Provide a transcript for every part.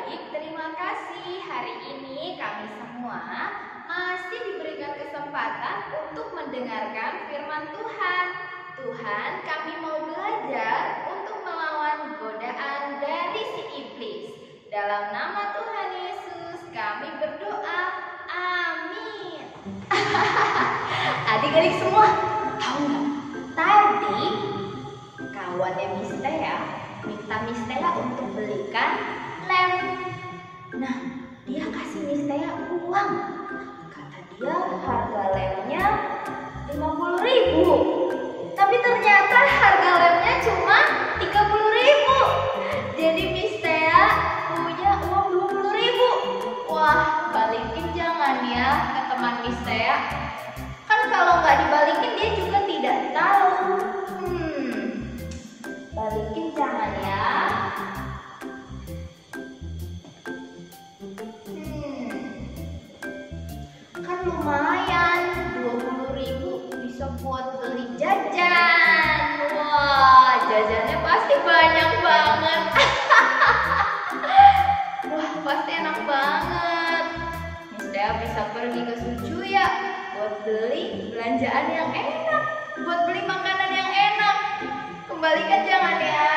adik-adik, terima kasih. Hari ini kami semua masih diberikan kesempatan untuk mendengarkan firman Tuhan. Tuhan, kami mau belajar untuk melawan godaan dari si iblis. Dalam nama Tuhan Yesus, kami berdoa. Amin. Adik-adik semua, tahu nggak? Tadi kawannya Miss Tea minta Miss Tea untuk belikan lem. Nah, dia kasih Miss Tea uang. Kata dia harga lemnya 50.000. Tapi ternyata harga lemnya cuma 30.000. Jadi Miss Tea punya uang 20.000. Wah, balikin jangan ya ke teman Miss Tea. Kan kalau nggak dibalikin dia juga tidak tahu. Balikin jangan ya. Kan lumayan, 20.000 bisa buat beli jajan. Wah, jajannya pasti banyak banget. Wah, pasti enak banget. Miss Tea bisa pergi ke Sujuya buat beli belanjaan yang enak, buat beli makanan yang enak. Kembalikan jangan ya.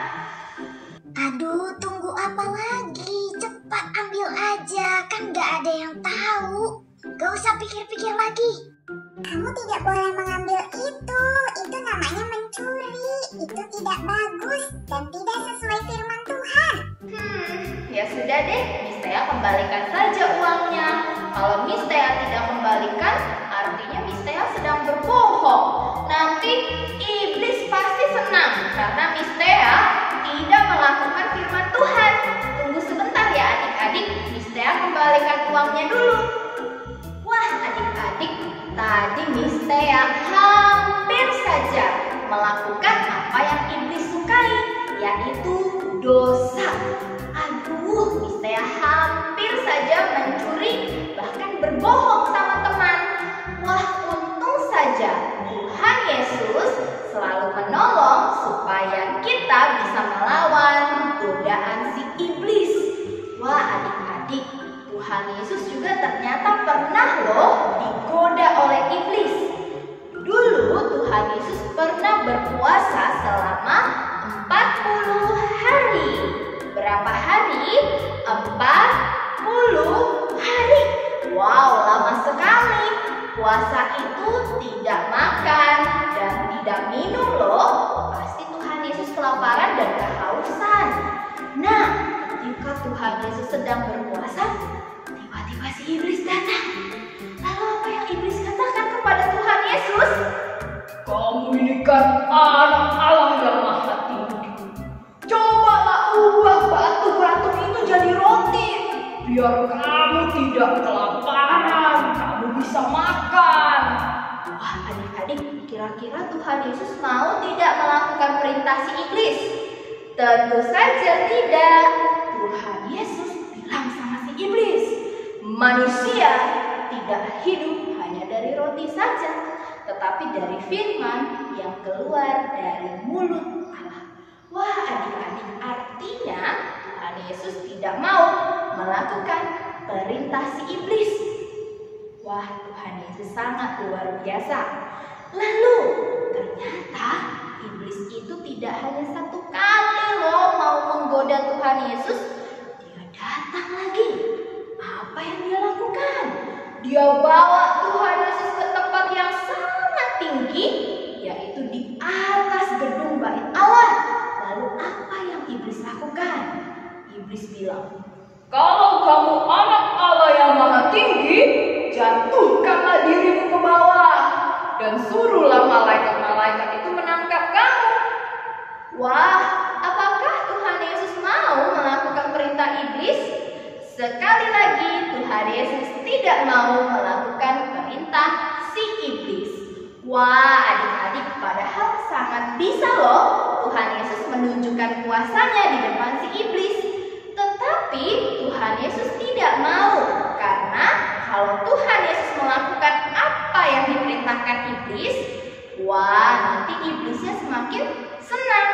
Aduh, tunggu apa lagi? Cepat ambil aja, kan gak ada yang tahu. Gak usah pikir-pikir lagi. Kamu tidak boleh mengambil itu namanya mencuri. Itu tidak bagus dan tidak sesuai firman Tuhan. Ya sudah deh, Miss Tea kembalikan saja uangnya. Kalau Miss Tea tidak kembalikan, artinya Miss Tea sedang berbohong. Nanti iblis pasti senang karena Miss Tea tidak melakukan firman Tuhan. Tunggu sebentar ya adik-adik, Miss Tea kembalikan uangnya dulu. Wah adik-adik, tadi Miss Tea hampir saja melakukan apa yang iblis sukai, yaitu dosa. Aduh, Miss Tea hampir saja mencuri, bahkan berbohong sama teman. Wah, untung saja Tuhan Yesus selalu menolong supaya kita bisa melawan godaan si iblis. Wah, adik-adik, Tuhan Yesus juga ternyata pernah loh digoda oleh iblis. Dulu Tuhan Yesus pernah berpuasa selama 40 hari. Berapa hari? 40 hari. Wow, lama sekali. Puasa itu tidak makan dan tidak minum loh. Pasti Tuhan Yesus kelaparan dan kehausan. Nah, ketika Tuhan Yesus sedang berpuasa, tiba-tiba si iblis datang. Lalu apa yang iblis katakan kepada Tuhan Yesus? Kamu ini kan anak Allah yang maha tinggi. Cobalah ubah batu-batu itu jadi roti, biar kamu tidak kelaparan, kamu bisa makan. Wah adik-adik, kira-kira Tuhan Yesus mau tidak melakukan perintah si iblis? Tentu saja tidak. Tuhan Yesus bilang sama si iblis, manusia tidak hidup hanya dari roti saja, tetapi dari firman yang keluar dari mulut Allah. Wah adik-adik, artinya Tuhan Yesus tidak mau melakukan perintah si iblis. Wah, Tuhan Yesus sangat luar biasa. Lalu, ternyata iblis itu tidak hanya satu kali loh mau menggoda Tuhan Yesus. Dia datang lagi. Apa yang dia lakukan? Dia bawa Tuhan Yesus ke tempat yang sangat tinggi, yaitu di atas gedung bait Allah. Lalu apa yang iblis lakukan? Iblis bilang, Kalau kamu anak Allah yang maha tinggi, jatuhkanlah dirimu ke bawah dan suruhlah malaikat-malaikat itu menangkap kamu. wah, apakah Tuhan Yesus mau melakukan perintah iblis? Sekali lagi, Tuhan Yesus tidak mau melakukan perintah si iblis. Wah, adik-adik, padahal sangat bisa loh Tuhan Yesus menunjukkan kuasanya di depan si iblis. Tetapi Tuhan Yesus tidak mau, karena kalau Tuhan Yesus melakukan apa yang diperintahkan iblis, wah nanti iblisnya semakin senang.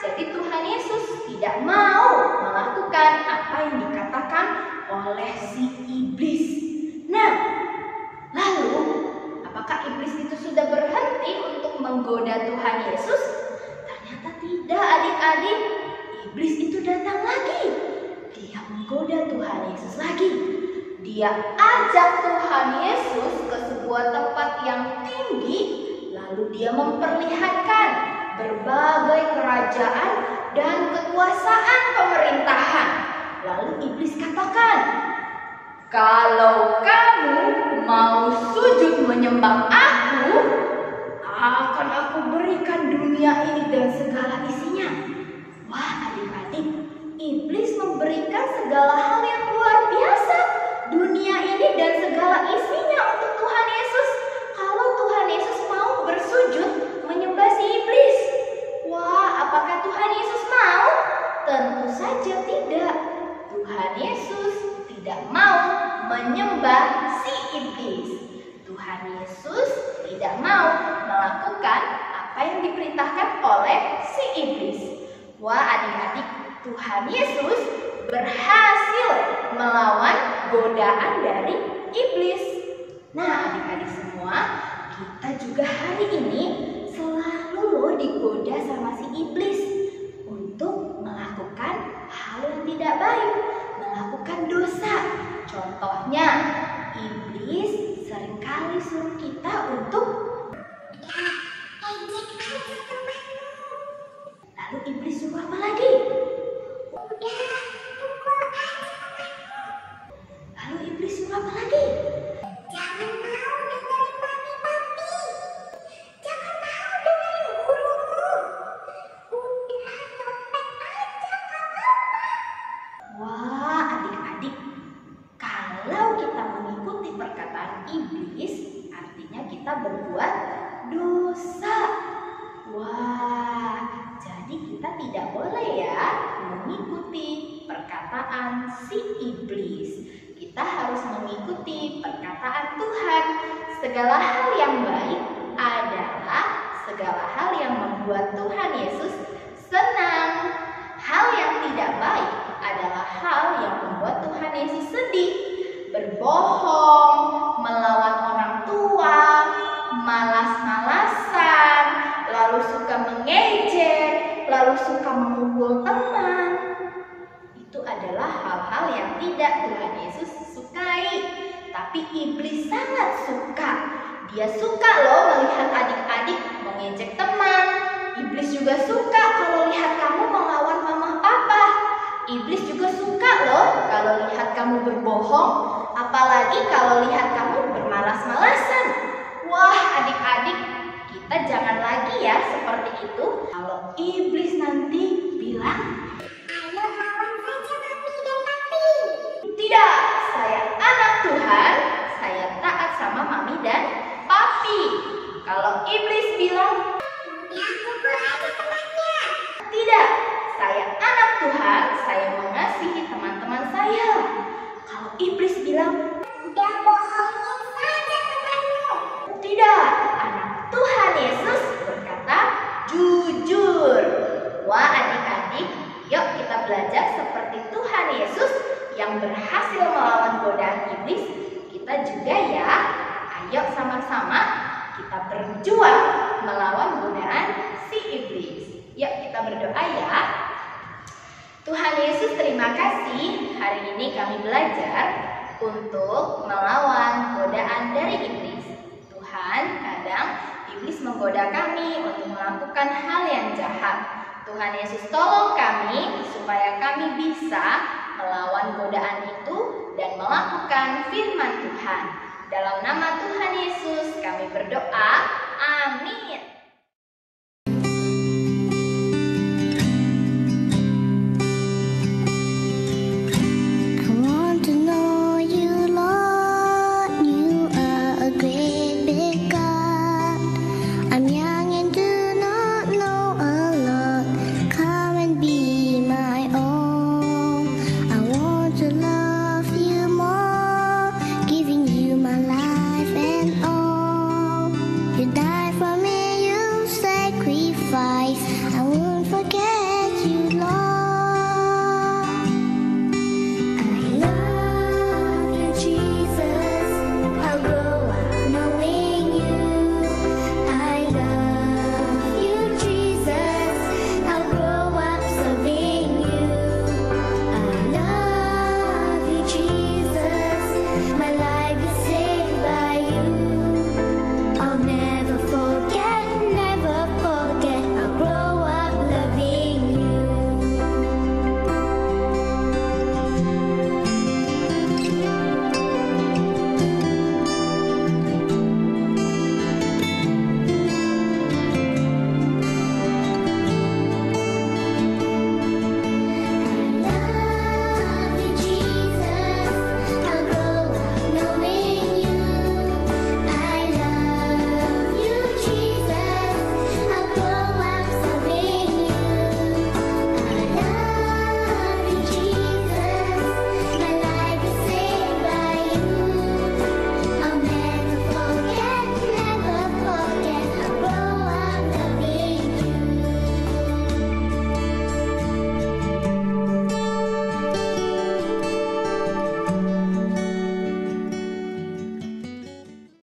Jadi Tuhan Yesus tidak mau melakukan apa yang dikatakan oleh si iblis. Nah, lalu apakah iblis itu sudah berhenti untuk menggoda Tuhan Yesus? Ternyata tidak, adik-adik. Iblis itu datang lagi. Dia menggoda Tuhan Yesus lagi. Dia ajak Tuhan Yesus ke sebuah tempat yang tinggi, lalu dia memperlihatkan berbagai kerajaan dan kekuasaan pemerintahan. Lalu iblis katakan, kalau kamu mau sujud menyembah aku, akan aku berikan dunia ini dan segala isinya. Wah, adik-adik, iblis memberikan segala hal yang luar biasa, dunia ini dan segala isinya untuk Tuhan Yesus. Kalau Tuhan Yesus mau bersujud menyembah si iblis, wah, apakah Tuhan Yesus mau? Tentu saja tidak. Tuhan Yesus tidak mau menyembah si iblis. Tuhan Yesus tidak mau melakukan apa yang diperintahkan oleh si iblis. Wah, adik-adik, Tuhan Yesus berhasil melawan godaan dari iblis. Nah, adik-adik semua, kita juga hari ini selalu digoda sama si iblis untuk melakukan hal yang tidak baik, melakukan dosa. Contohnya, iblis seringkali suruh kita untuk lalu iblis suruh apa lagi? Lalu iblis suruh apa lagi? Jangan mau dengerin mami papi. Jangan mau dengerin gurumu. Udah topeng aja kamu. Wah, adik-adik, kalau kita mengikuti perkataan iblis, artinya kita berbuat dosa. Wah, jadi kita tidak boleh ya mengikuti perkataan si iblis. Kita harus mengikuti perkataan Tuhan. Segala hal yang baik adalah segala hal yang membuat Tuhan Yesus senang. Hal yang tidak baik adalah hal yang membuat Tuhan Yesus sedih. Berbohong, melawan orang tua, malas-malasan, lalu suka mengejek, lalu suka memukul teman. Itu adalah hal-hal yang tidak Tuhan Yesus sukai. Tapi iblis sangat suka. Dia suka loh melihat adik-adik mengejek teman. Iblis juga suka kalau lihat kamu melawan mama papa. Iblis juga suka loh kalau lihat kamu berbohong. Apalagi kalau lihat kamu bermalas-malasan. Wah, adik-adik, kita jangan lagi ya seperti itu. Kalau iblis nanti bilang, Ayo lawan saja mami dan papi. tidak, saya anak Tuhan, saya taat sama mami dan papi. Kalau iblis bilang, Ya pukul aja temannya. tidak, saya anak Tuhan, saya mengasihi teman-teman saya. Kalau iblis bilang, Udah bohongin saja temanmu. tidak, anak Tuhan Yesus berkata jujur. Wah, adik-adik, yuk kita belajar seperti Tuhan Yesus yang berhasil melawan godaan iblis. Kita juga ya, ayo sama-sama kita berjuang melawan godaan si iblis. Yuk kita berdoa ya. Tuhan Yesus, terima kasih hari ini kami belajar untuk melawan godaan dari iblis. Tuhan, kadang iblis menggoda kami untuk melakukan hal yang jahat. Tuhan Yesus, tolong kami supaya kami bisa melawan godaan itu dan melakukan firman Tuhan. Dalam nama Tuhan Yesus kami berdoa. Amin.